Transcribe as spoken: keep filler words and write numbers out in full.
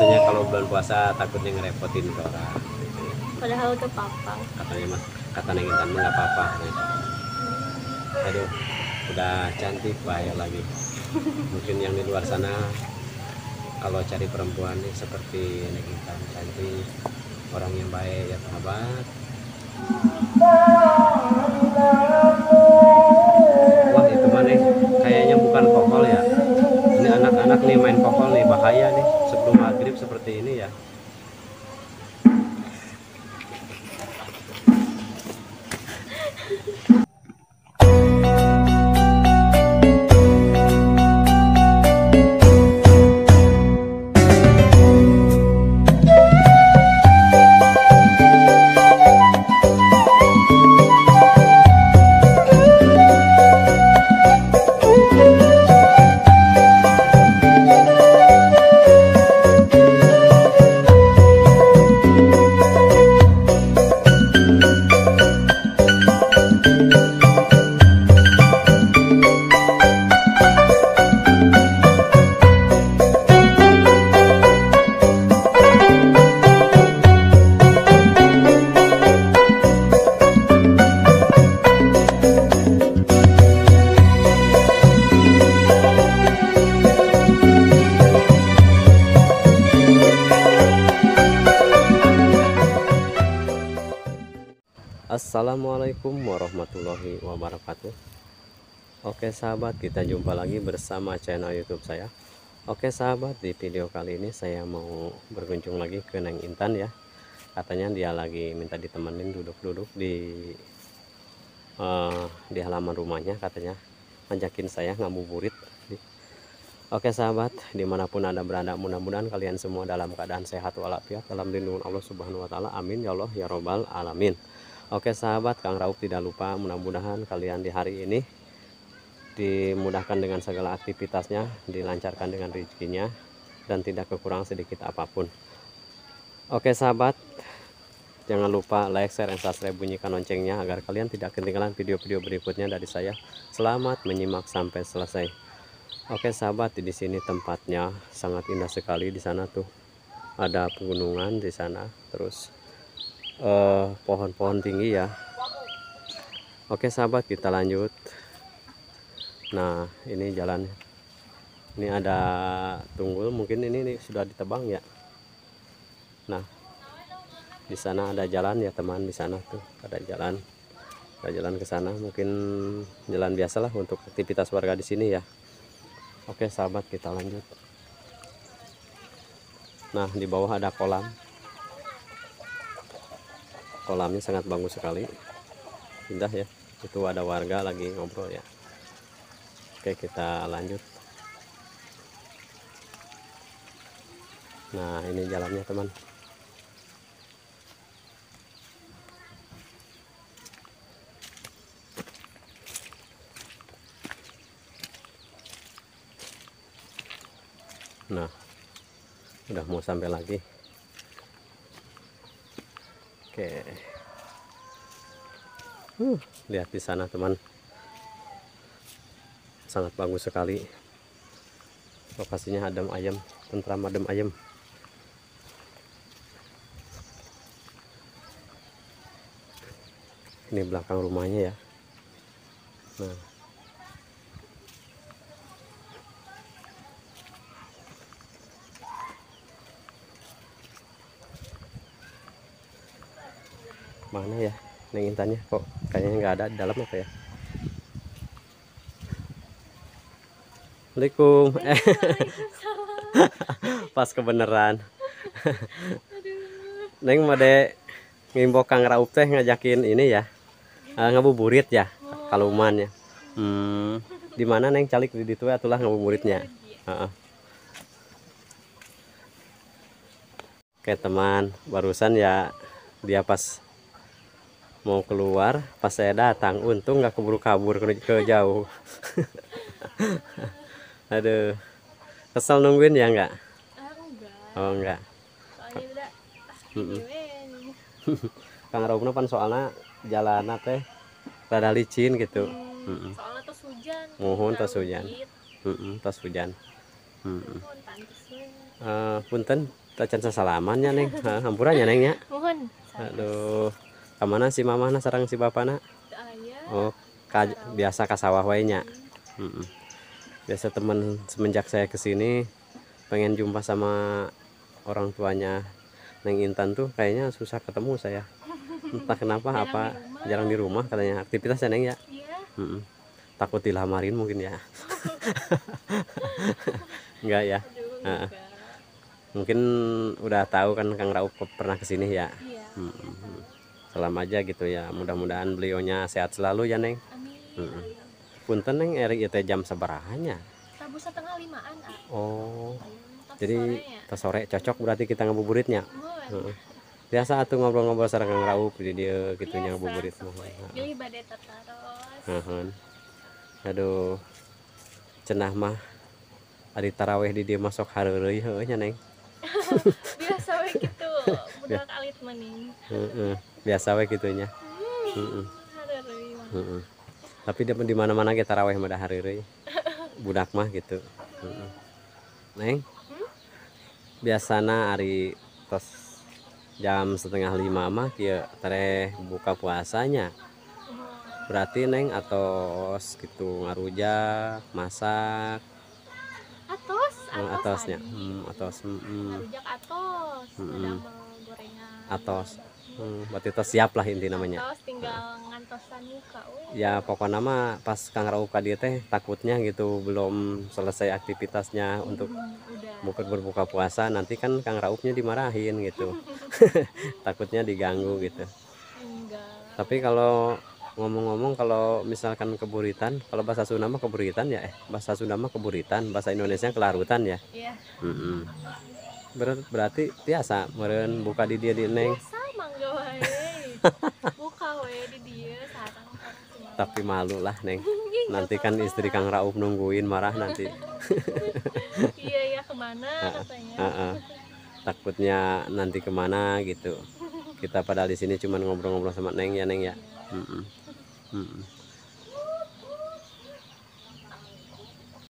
maksudnya kalau bulan puasa takutnya ngerepotin ke orang gitu ya. Padahal tuh papa. Katanya mas, kata Neng Intan mah nggak apa-apa gitu. Aduh, udah cantik bahaya lagi. Mungkin yang di luar sana kalau cari perempuan nih seperti Neng Intan, cantik, orang yang baik ya sahabat. Wah itu mah nih kayaknya bukan kokol ya. Ini anak-anak nih main kokol nih, bahaya nih sebelum maghrib seperti ini ya. Assalamualaikum warahmatullahi wabarakatuh. Oke sahabat, kita jumpa lagi bersama channel YouTube saya. Oke sahabat, di video kali ini saya mau berkunjung lagi ke Neng Intan ya. Katanya dia lagi minta ditemenin duduk-duduk di uh, di halaman rumahnya, katanya ngajakin saya ngabuburit. Oke sahabat, dimanapun anda berada, mudah-mudahan kalian semua dalam keadaan sehat walafiat, dalam lindungan Allah Subhanahu Wa Taala. Amin ya Allah ya Robbal Alamin. Oke sahabat, Kang Rauf tidak lupa, mudah-mudahan kalian di hari ini dimudahkan dengan segala aktivitasnya, dilancarkan dengan rezekinya, dan tidak kekurangan sedikit apapun. Oke sahabat, jangan lupa like, share, dan subscribe, bunyikan loncengnya agar kalian tidak ketinggalan video-video berikutnya dari saya. Selamat menyimak sampai selesai. Oke sahabat, di sini tempatnya sangat indah sekali. Di sana tuh ada pegunungan di sana, terus pohon-pohon uh, tinggi ya. Oke sahabat, kita lanjut. Nah ini jalan, ini ada tunggul, mungkin ini nih, sudah ditebang ya. Nah di sana ada jalan ya teman, di sana tuh ada jalan, ada jalan ke sana, mungkin jalan biasalah untuk aktivitas warga di sini ya. Oke sahabat, kita lanjut. Nah di bawah ada kolam, kolamnya sangat bagus sekali, indah ya. Itu ada warga lagi ngobrol ya. Oke kita lanjut. Nah ini jalannya teman. Nah udah mau sampai lagi. Oke, uh, lihat di sana teman, sangat bagus sekali. Lokasinya adem ayem, tentram adem ayem. Ini belakang rumahnya ya. Nah mana ya Neng Intannya, kok kayaknya nggak ada di dalam apa ya. Assalamualaikum. Eh, pas kebeneran. Neng made ngimbok Kang Rauf teh ngajakin ini ya, uh, ngabuburit ya, kaluman ya. Hmm, di mana Neng calik di ditu atulah ngabuburitnya. Uh -uh. Oke teman, barusan ya dia pas mau keluar, pas saya datang, untung nggak keburu kabur ke, ke jauh. Aduh, kesel nungguin ya nggak? Oh enggak. Mm -mm. Kang Raufna pan soalnya jalanan teh rada licin gitu. Hmm, mm -mm. Soalnya tos hujan. Mohon tos hujan. Mm -mm, tos hujan. Mm -mm. Uh, punten, tak can sasalaman ya neng. Ha, hampurannya neng ya. Mohon. Aduh, kemana si mamana sarang si bapana? Ayah. Oh, ka, biasa ka sawah wae nya. Mm-mm. Biasa teman semenjak saya kesini pengen jumpa sama orang tuanya Neng Intan tuh kayaknya susah ketemu saya. Entah kenapa Jarang apa di rumah. jarang di rumah katanya aktivitasnya Neng ya. Iya. Mm-mm. Takut dilamarin mungkin ya. Enggak ya. Aduh, Heeh. enggak. Mungkin udah tahu kan Kang Raup pernah kesini ya. Iya. Mm-mm. Salam aja gitu ya. Mudah-mudahan beliaunya sehat selalu ya Neng. Amin. Mm-mm. Punten Neng eri itu jam seberapanya? Sabu setengah limaan, ah. Oh, Hmm, jadi sore ya. tos sore cocok berarti kita ngabuburitnya. Mohon. Heeh. Biasa atuh ngobrol-ngobrol sareng Kang Raup di dia gitunya ngabuburit mah. Pilih badai tataros. Heeh. Aduh, cenah mah hari taraweh di dia masuk hareureuy heuh nya Neng. Biasa we gitu. Budak alit mending. Heeh. Biasa we kitunya. Heeh. Hareureuy mah. Heeh. Tapi di, di mana-mana ge taraweh mah da hareureuy. Budak mah gitu. Heeh. Neng. Biasana hari tos jam setengah lima mah kieu tareh buka puasanya. Berarti Neng atos gitu ngarujak, masak, Atos, eh, atos atosnya. adi. Hmm, atos. Mm, Ngarujak atos. Mm-mm. Damel gorengan. atos. Hmm, berarti tos siap lah inti namanya. Atos tinggal ngantosan muka we. Ya pokoknya mah pas Kang Raup ka dieu teh takutnya gitu belum selesai aktivitasnya untuk Hmm, udah. buka berbuka puasa nanti kan Kang Raupnya dimarahin gitu. Takutnya diganggu gitu. Enggak. Tapi kalau ngomong-ngomong kalau misalkan keburitan, kalau bahasa Sunda mah keburitan ya eh bahasa Sunda mah keburitan, bahasa Indonesia kelarutan ya. Iya. Mm-mm. Ber- berarti biasa meureun buka di dia di Neng, Biasa mangga wae. Buka we di dieu sareng sareng semua. tapi malu lah Neng. Ih, nggak Nanti kan apa-apa. istri Kang Raup nungguin marah nanti. Iya ya kemana katanya. Heeh. Takutnya nanti kemana gitu. Kita padahal di sini cuma ngobrol-ngobrol sama Neng ya Neng ya. Mm-mm. Mm-mm.